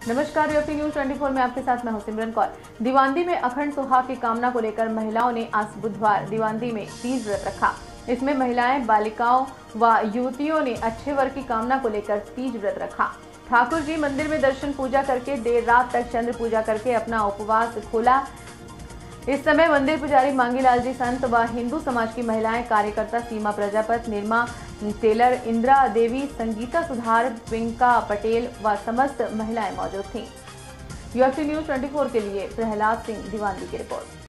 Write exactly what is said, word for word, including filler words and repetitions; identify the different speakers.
Speaker 1: नमस्कार, UFT news चौबीस में आपके साथ मैं हूं सिमरन कौर। दीवानदी में अखंड सुहाग की कामना को लेकर महिलाओं ने आज बुधवार दीवानदी में तीज व्रत रखा। इसमें महिलाएं, बालिकाओं व युवतियों ने अच्छे वर की कामना को लेकर तीज व्रत रखा। ठाकुर जी मंदिर में दर्शन पूजा करके देर रात तक चंद्र पूजा करके अपना उपवास खोला। इस समय मंदिर पुजारी मांगीलाल जी संत व हिंदू समाज की महिलाएं, कार्यकर्ता सीमा प्रजापत, निर्मा टेलर, इंदिरा देवी, संगीता सुधार, पिंका पटेल व समस्त महिलाएं मौजूद थीं। यूएफटी न्यूज चौबीस के लिए प्रहलाद सिंह दीवानदी की रिपोर्ट।